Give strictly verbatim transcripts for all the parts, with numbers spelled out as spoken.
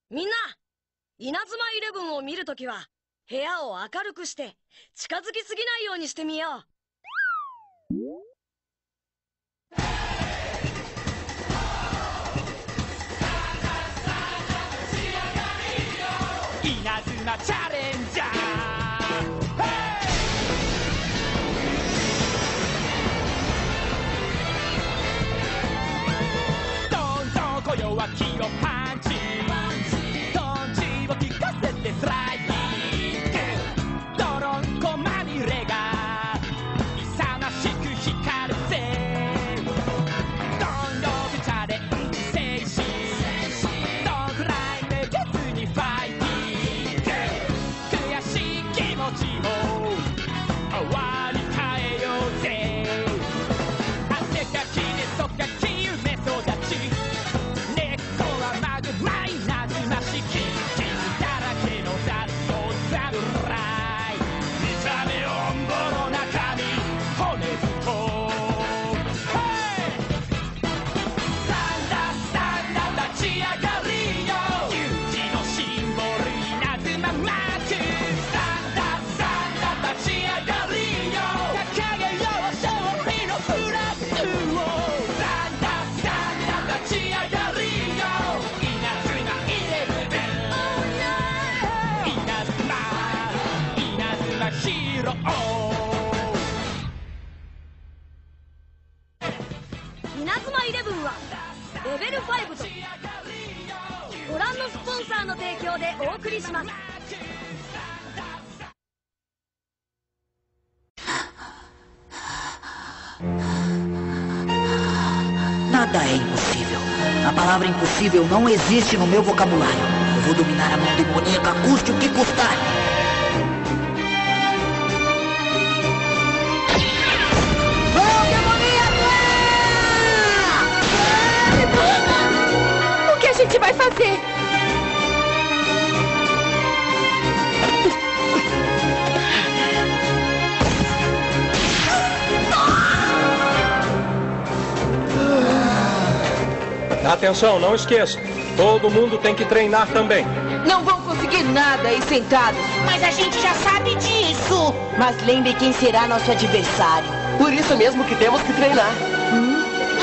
みんな、稲妻イレブンを見るときは、部屋を明るくして、近づきすぎないようにしてみよう。 稲妻チャレンジャー、どんどん今宵は気をパンチ、トンチを効かせてスライディング、ドロンコまみれが勇ましく光るぜ、どんどんチャレンジ精神、どんくらいめげずにファイティング、悔しい気持ちも割り替えようぜ、汗かきでそかき夢育ち、根っこはマグマイナズマしき傷だらけの雑草侍、見た目オンボの中に骨太、サンダサンダ立ち上がりよ、勇気のシンボル稲妻マーク、サンダサンダ立ち上がりよ、掲げよう勝利のフラッグを、サンダサンダ立ち上がりよ、稲妻イレブン、稲妻稲妻ヒーロー。 稲妻イレブンはレベルファイブとご覧のスポンサーの提供でお送りします。 Nada é impossível. A palavra impossível não existe no meu vocabulário. Eu vou dominar a mão demoníaca, custe o que custar. Mão demoníaca! O que a gente vai fazer? Atenção, não esqueça. Todo mundo tem que treinar também. Não vão conseguir nada aí sentados. Mas a gente já sabe disso. Mas lembre quem será nosso adversário. Por isso mesmo que temos que treinar. Hum.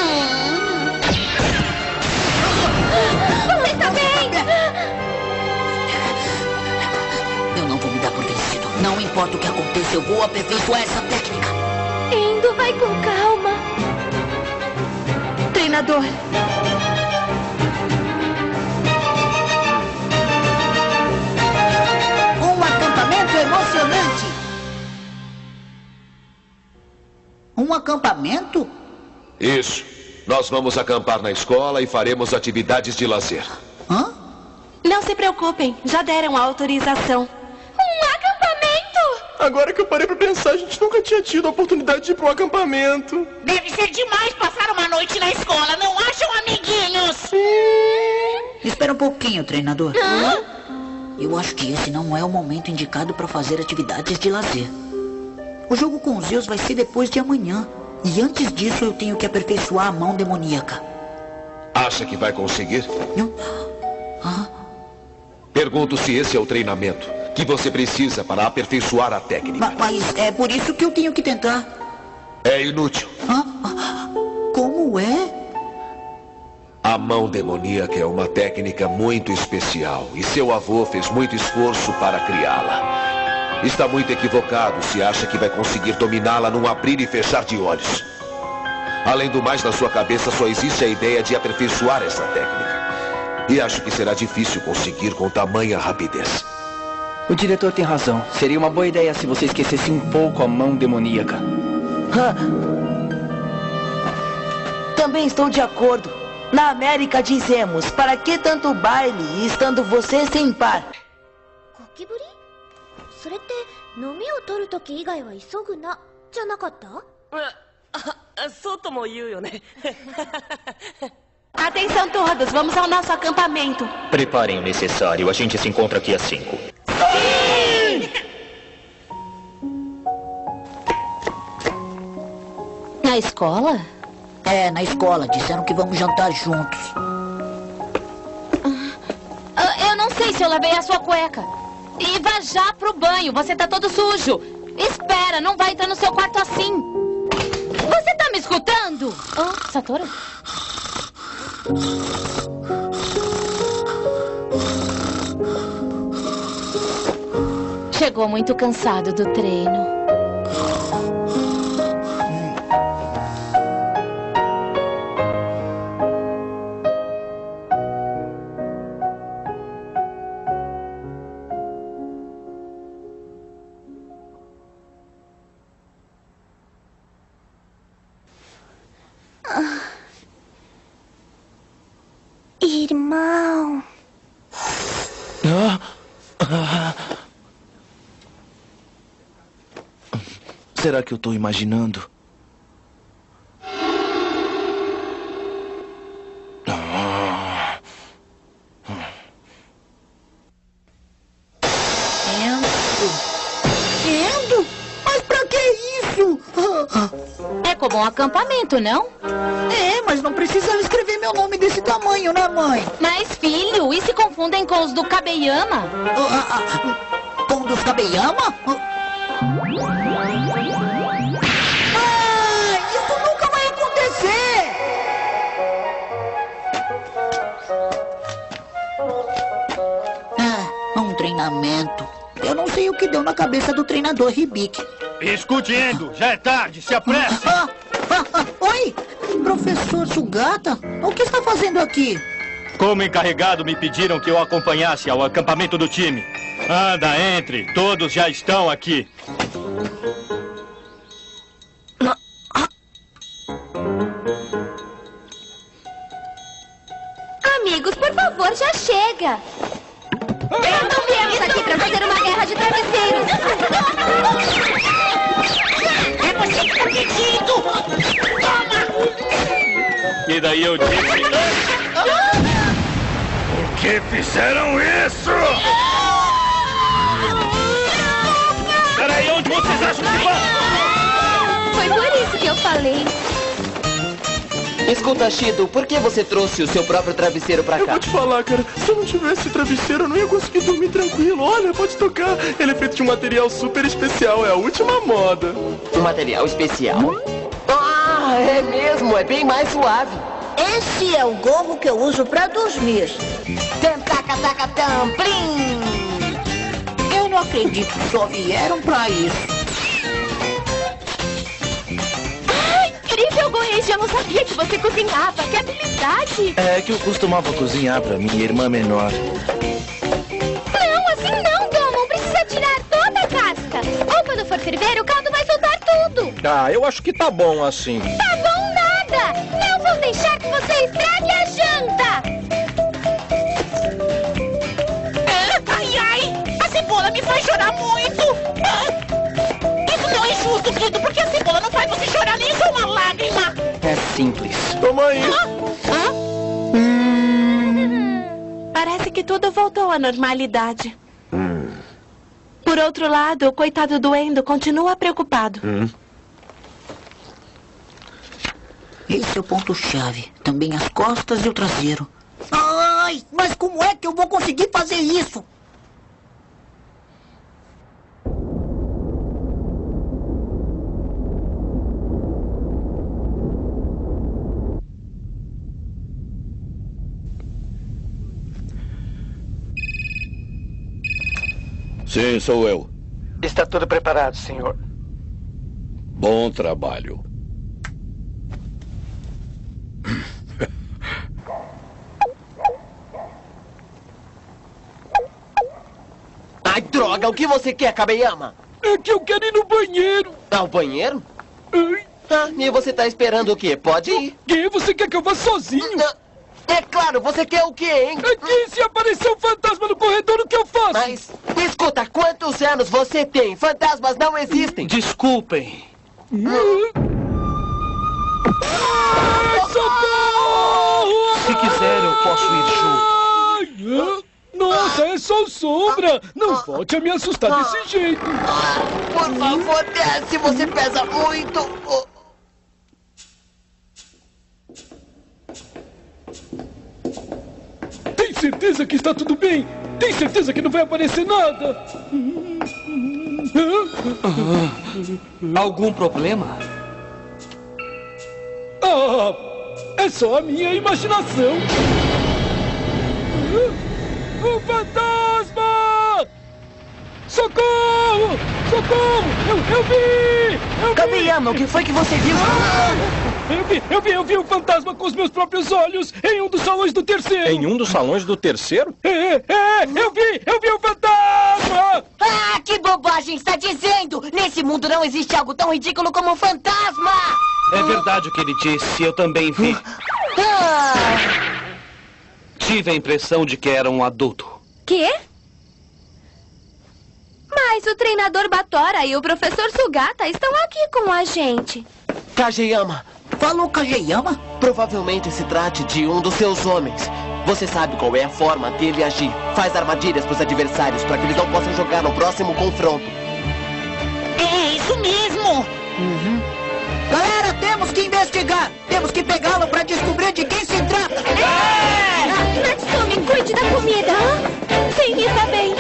Você está bem? Eu não vou me dar por vencido. Não importa o que aconteça, eu vou aperfeiçoar essa técnica. Indo, vai com calma. Treinador. Um acampamento emocionante. Um acampamento? Isso. Nós vamos acampar na escola e faremos atividades de lazer. Hã? Não se preocupem, já deram a autorização. Um acampamento? Agora que eu parei pra pensar, a gente nunca tinha tido a oportunidade de ir pra um acampamento. Deve ser demais passar uma noite na escola, não acham, amiguinhos? Espera um pouquinho, treinador. Hã? Eu acho que esse não é o momento indicado para fazer atividades de lazer. O jogo com os Zeus vai ser depois de amanhã. E antes disso eu tenho que aperfeiçoar a mão demoníaca. Acha que vai conseguir? Não. Ah. Pergunto se esse é o treinamento que você precisa para aperfeiçoar a técnica. Ma- Mas é por isso que eu tenho que tentar. É inútil. Ah, ah, como é? A mão demoníaca é uma técnica muito especial e seu avô fez muito esforço para criá-la. Está muito equivocado se acha que vai conseguir dominá-la num abrir e fechar de olhos. Além do mais, na sua cabeça só existe a ideia de aperfeiçoar essa técnica. E acho que será difícil conseguir com tamanha rapidez. O diretor tem razão. Seria uma boa ideia se você esquecesse um pouco a mão demoníaca. Hã? Também estou de acordo. Na América dizemos, para que tanto baile, estando você sem par? ゴキブリ？それって飲みを取るとき以外は急ぐなじゃなかった？ あ、そうとも言うよね。 Atenção todos, vamos ao nosso acampamento. Preparem o necessário, a gente se encontra aqui às cinco. Na escola? É, na escola. Disseram que vamos jantar juntos. Ah, Eu não sei se eu lavei a sua cueca. E vá já pro banho, você tá todo sujo. Espera, não vai entrar no seu quarto assim. Você tá me escutando? Oh, Satoru? Chegou muito cansado do treino. Irmão. Ah, ah. Será que eu tô imaginando? Ah. Endo? Endo? Mas pra que isso? É como um acampamento, não? É, mas não precisava escrever meu nome desse tamanho, né, mãe? Mas, filho, e se confundem com os do Kabeyama? Ah, ah, com os dos Kabeyama? Ah, isso nunca vai acontecer! Ah, um treinamento. Eu não sei o que deu na cabeça do treinador Hibiki. Escute, Endo, já é tarde, se apresse! Ah, ah, ah, oi! Professor Sugata, o que está fazendo aqui? Como encarregado, me pediram que eu acompanhasse ao acampamento do time. Anda, entre, todos já estão aqui. Amigos, por favor, já chega! Não viemos aqui pra fazer uma guerra de travesseiros! É você que tá pedindo! Toma! E daí eu disse... Por que fizeram isso? Peraí, onde vocês acham que vão? Foi por isso que eu falei. Escuta, Shido, por que você trouxe o seu próprio travesseiro pra cá? Eu vou te falar, cara. Se eu não tivesse travesseiro, eu não ia conseguir dormir tranquilo. Olha, pode tocar. Ele é feito de um material super especial. É a última moda. Um material especial? Ah, é mesmo. É bem mais suave. Esse é o gorro que eu uso pra dormir. Tam-taca-taca-tam-plim! Eu não acredito que só vieram pra isso. Incrível, Goenji, eu não sabia que você cozinhava. Que habilidade! É que eu costumava cozinhar pra minha irmã menor. Não, assim não, Gamon. Precisa tirar toda a casca. Ou quando for ferver, o caldo vai soltar tudo. Ah, eu acho que tá bom assim. Tá bom nada! Não vou deixar que você estrague a janta! Ai, ai! A cebola me faz chorar muito! Isso não é justo, Kido, porque a cebola não faz você chorar nem com uma lágrima! É simples. Toma aí. Hum, parece que tudo voltou à normalidade. Hum. Por outro lado, o coitado do Endo continua preocupado. Hum. Esse é o ponto-chave. Também as costas e o traseiro. Ai, mas como é que eu vou conseguir fazer isso? Sim, sou eu. Está tudo preparado, senhor. Bom trabalho. Ai, droga, o que você quer, Kabeyama? É que eu quero ir no banheiro. Ao banheiro? Ai. Ah, e você tá esperando o quê? Pode ir. Que? Você quer que eu vá sozinho? Ah, é claro, você quer o quê, hein? Aqui, se aparecer um fantasma no corredor, o que eu faço? Mas, escuta, quantos anos você tem? Fantasmas não existem. Desculpem. Ai, socorro! Se quiser, eu posso ir junto. Nossa, é só sombra! Não volte a me assustar desse jeito! Por favor, desce, você pesa muito! Tem certeza que está tudo bem? Tem certeza que não vai aparecer nada? Ah, algum problema? Ah, é só a minha imaginação. O fantasma! Socorro! Socorro! Eu, eu vi! Eu vi! Kamiyama, o que foi que você viu? Eu vi, eu vi, eu vi o fantasma com os meus próprios olhos em um dos salões do terceiro. Em um dos salões do terceiro? É, é, eu vi, eu vi o fantasma! Ah, que bobagem está dizendo! Nesse mundo não existe algo tão ridículo como um fantasma! É verdade o que ele disse, eu também vi. Ah. Tive a impressão de que era um adulto. Quê? Mas o treinador Batora e o professor Sugata estão aqui com a gente. Kageyama. Falou Kageyama? Provavelmente se trate de um dos seus homens. Você sabe qual é a forma dele agir. Faz armadilhas para os adversários para que eles não possam jogar no próximo confronto. É isso mesmo! Uhum. Galera, temos que investigar. Temos que pegá-lo para descobrir de quem se trata. É! Natsumi, cuide da comida. Sim, está bem.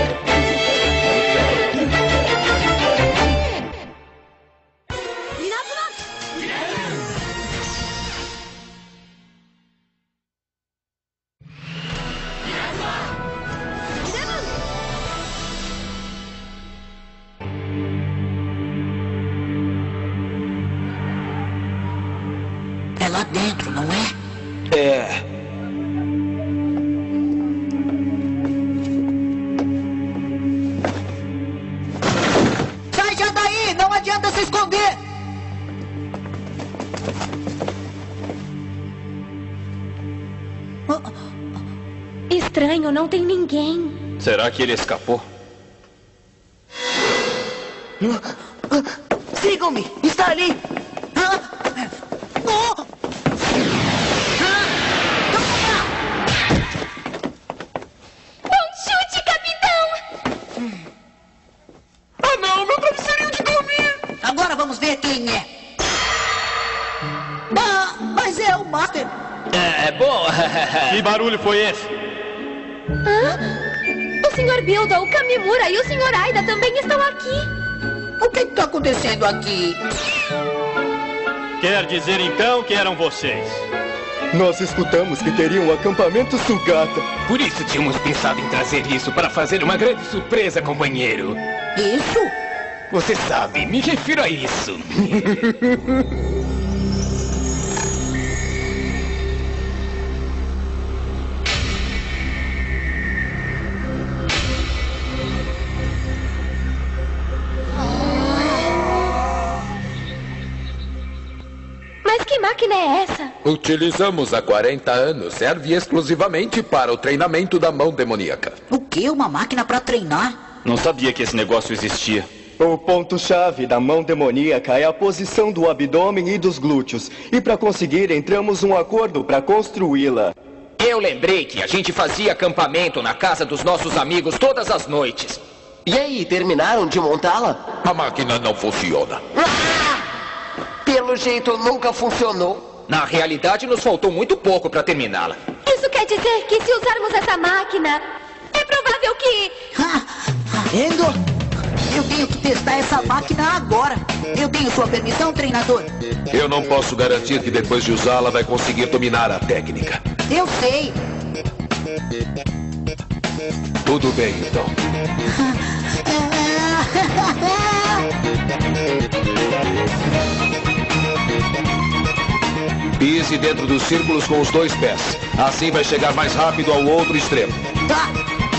É lá dentro, não é? É. Sai já daí! Não adianta se esconder! Estranho, não tem ninguém. Será que ele escapou? Sigam-me! Está ali! Bom chute, capitão! Ah não, meu travesseirinho de dormir! Agora vamos ver quem é. Ah, mas é o Master. É, bom. Que barulho foi esse? Hã? O senhor Bilda, o Kamimura e o senhor Aida também estão aqui. O que está acontecendo aqui? Quer dizer então que eram vocês? Nós escutamos que teria um acampamento Sugata. Por isso tínhamos pensado em trazer isso para fazer uma grande surpresa, companheiro. Isso? Você sabe, me refiro a isso. Mas que máquina é essa? Utilizamos há quarenta anos. Serve exclusivamente para o treinamento da mão demoníaca. O quê? Uma máquina para treinar? Não sabia que esse negócio existia. O ponto-chave da mão demoníaca é a posição do abdômen e dos glúteos. E para conseguir, entramos um acordo para construí-la. Eu lembrei que a gente fazia acampamento na casa dos nossos amigos todas as noites. E aí, terminaram de montá-la? A máquina não funciona. Ah! Pelo jeito, nunca funcionou. Na realidade, nos faltou muito pouco para terminá-la. Isso quer dizer que se usarmos essa máquina, é provável que... Endo, eu tenho que testar essa máquina agora. Eu tenho sua permissão, treinador? Eu não posso garantir que depois de usá-la vai conseguir dominar a técnica. Eu sei. Tudo bem, então. Pise dentro dos círculos com os dois pés. Assim vai chegar mais rápido ao outro extremo. Tá.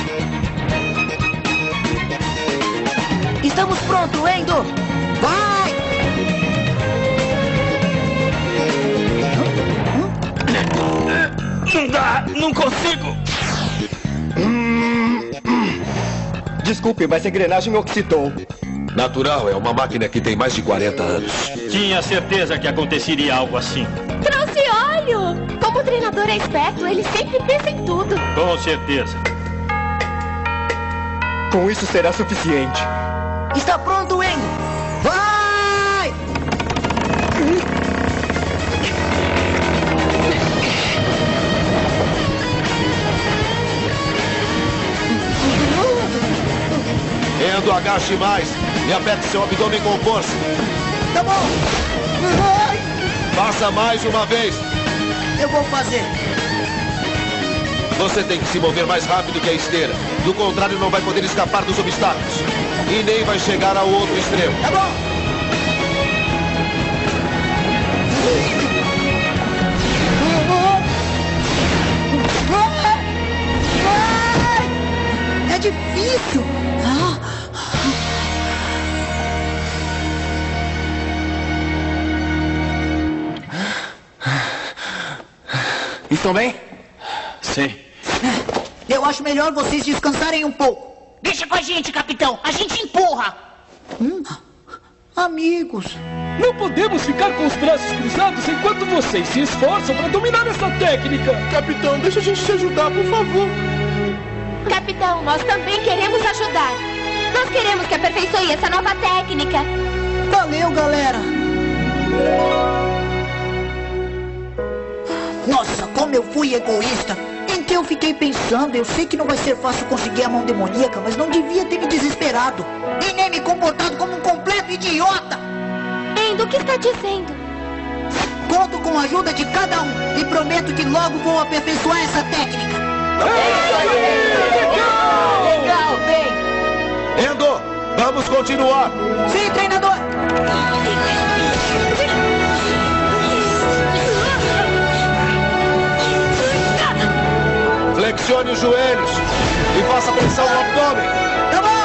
Estamos prontos, Endo. Vai! Não dá, não consigo. Desculpe, mas a engrenagem oxidou. Natural, é uma máquina que tem mais de quarenta anos. Tinha certeza que aconteceria algo assim. Trouxe óleo! Como o treinador é esperto, ele sempre pensa em tudo. Com certeza. Com isso será suficiente. Está pronto, Endo. Vai! Endo, agache mais e aperte seu abdômen com força. Tá bom. Ai. Faça mais uma vez. Eu vou fazer. Você tem que se mover mais rápido que a esteira. Do contrário, não vai poder escapar dos obstáculos. E nem vai chegar ao outro extremo. Tá bom. É difícil. Ah. Estão bem? Sim. Eu acho melhor vocês descansarem um pouco. Deixa com a gente, capitão. A gente empurra. Hum, amigos. Não podemos ficar com os braços cruzados enquanto vocês se esforçam para dominar essa técnica. Capitão, deixa a gente te ajudar, por favor. Capitão, nós também queremos ajudar. Nós queremos que aperfeiçoe essa nova técnica. Valeu, galera. Nossa, como eu fui egoísta. Em que eu fiquei pensando, eu sei que não vai ser fácil conseguir a mão demoníaca, mas não devia ter me desesperado. E nem me comportado como um completo idiota. Endo, o que está dizendo? Conto com a ajuda de cada um e prometo que logo vou aperfeiçoar essa técnica. Legal! Legal, bem! Endo, vamos continuar. Sim, treinador. Flexione os joelhos e faça pressão no abdômen. Tá bom!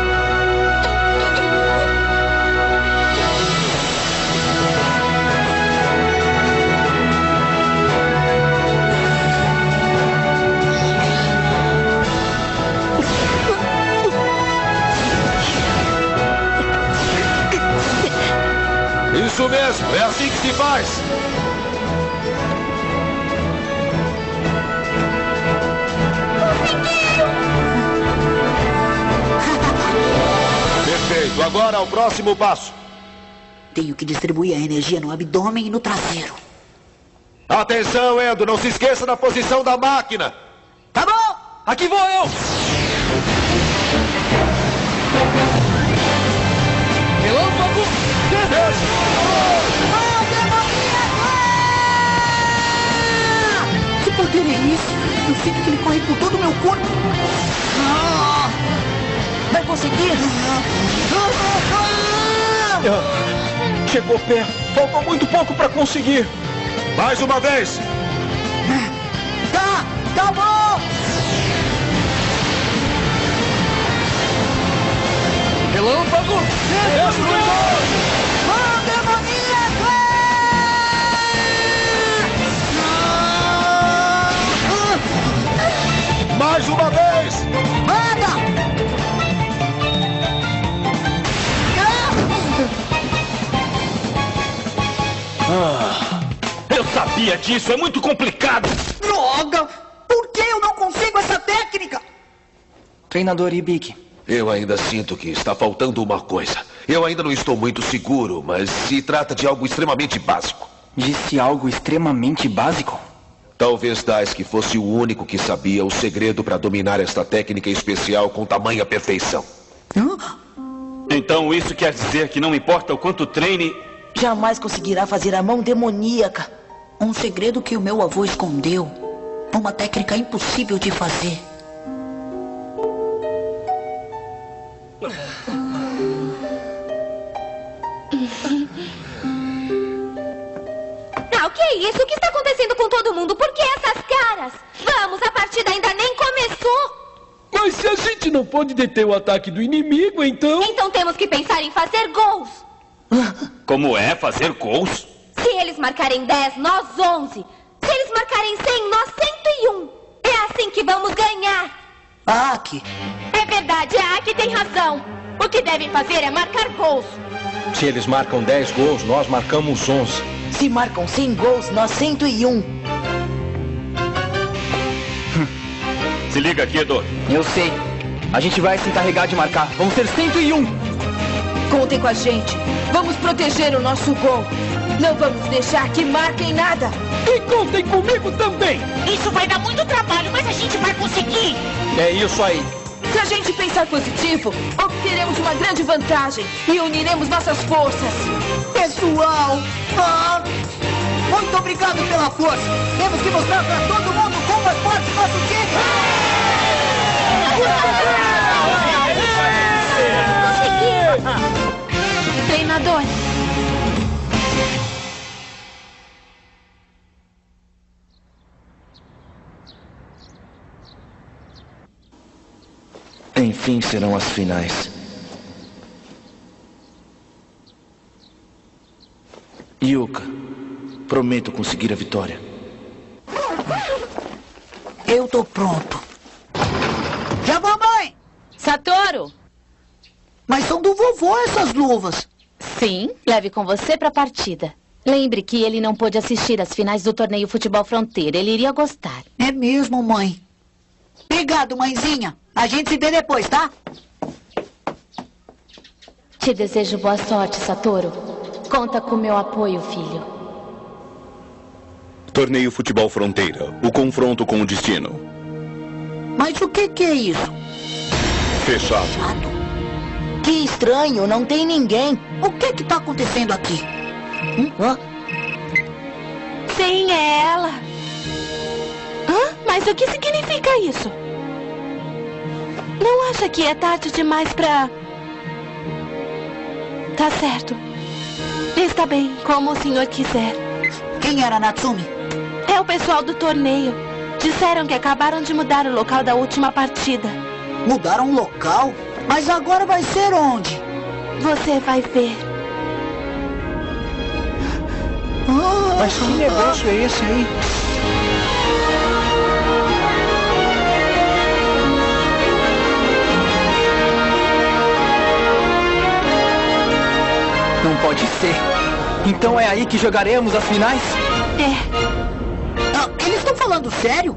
Isso mesmo, é assim que se faz. Perfeito, agora o próximo passo. Tenho que distribuir a energia no abdômen e no traseiro. Atenção, Endo, não se esqueça da posição da máquina. Tá bom! Aqui vou eu! Relâmpago! Que poder é esse? Eu sinto que ele corre por todo o meu corpo. Vai conseguir? Chegou perto. Faltou muito pouco para conseguir. Mais uma vez. Tá, tá bom. Relâmpago! Mão demoníaca! Mais uma vez! Manda! Ah, eu sabia disso, é muito complicado! Droga! Por que eu não consigo essa técnica? Treinador Ibiki. Eu ainda sinto que está faltando uma coisa. Eu ainda não estou muito seguro, mas se trata de algo extremamente básico. Disse algo extremamente básico? Talvez Daisuke fosse o único que sabia o segredo para dominar esta técnica especial com tamanha perfeição. Então isso quer dizer que não importa o quanto treine... Jamais conseguirá fazer a mão demoníaca. Um segredo que o meu avô escondeu. Uma técnica impossível de fazer. Ah, o que é isso? O que está acontecendo com todo mundo? Por que essas caras? Vamos, a partida ainda nem começou. Mas se a gente não pode deter o ataque do inimigo, então... Então temos que pensar em fazer gols. Como é fazer gols? Se eles marcarem dez, nós onze. Se eles marcarem cem, nós cento e um. É assim que vamos ganhar. A Aki. É verdade, a Aki tem razão. O que devem fazer é marcar gols. Se eles marcam dez gols, nós marcamos onze. Se marcam cem gols, nós cento e um. Se liga aqui, Edo. Eu sei. A gente vai se encarregar de marcar. Vamos ser cento e um. Contem com a gente. Vamos proteger o nosso gol. Não vamos deixar que marquem nada. E contem comigo também. Isso vai dar muito trabalho, mas a gente vai conseguir. É isso aí. Se a gente pensar positivo, obteremos uma grande vantagem e uniremos nossas forças. Pessoal, ah, muito obrigado pela força. Temos que mostrar para todo mundo como é forte nosso time. Conseguimos! Treinador. Enfim, serão as finais. Yuka, prometo conseguir a vitória. Eu tô pronto. Já vou, mãe! Satoru! Mas são do vovô essas luvas. Sim, leve com você pra partida. Lembre que ele não pôde assistir às finais do torneio Futebol Fronteira. Ele iria gostar. É mesmo, mãe. Obrigado, mãezinha. A gente se vê depois, tá? Te desejo boa sorte, Satoru. Conta com meu apoio, filho. Torneio Futebol Fronteira. O confronto com o destino. Mas o que que é isso? Fechado. Que estranho, não tem ninguém. O que que tá acontecendo aqui? Hum? Hã? Sim, é ela. Hã? Mas o que significa isso? Não acha que é tarde demais pra... Tá certo. Está bem, como o senhor quiser. Quem era Natsumi? É o pessoal do torneio. Disseram que acabaram de mudar o local da última partida. Mudaram o local? Mas agora vai ser onde? Você vai ver. Mas que negócio é esse aí? Não pode ser. Então é aí que jogaremos as finais? É. Ah, eles estão falando sério?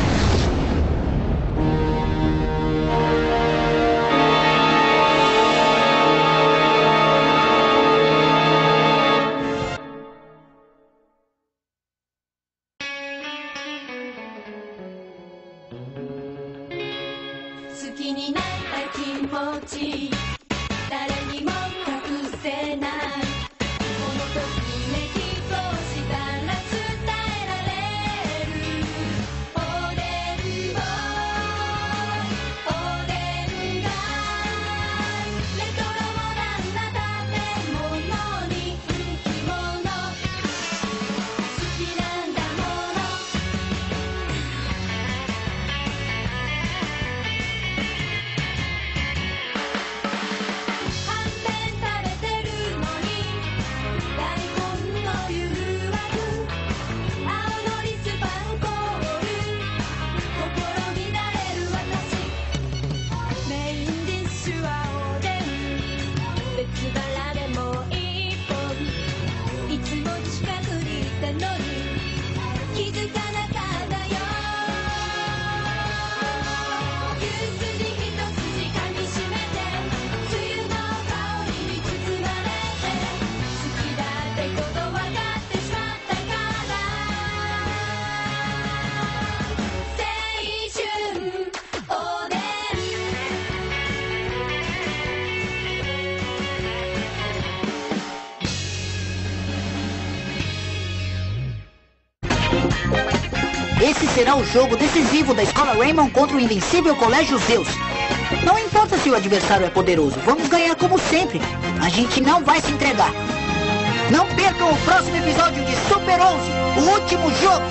Esse será o jogo decisivo da Escola Raymond contra o invencível Colégio Zeus. Não importa se o adversário é poderoso, vamos ganhar como sempre. A gente não vai se entregar. Não percam o próximo episódio de Super onze, o último jogo.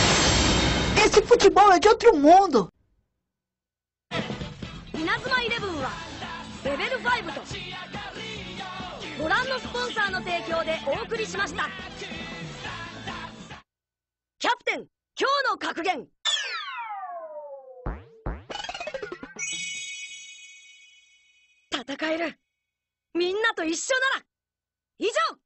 Esse futebol é de outro mundo. Inazuma Eleven はレベルごとご覧のスポンサーの提供でお送りしました。キャプテン今日の格言。戦える。みんなと一緒なら。以上。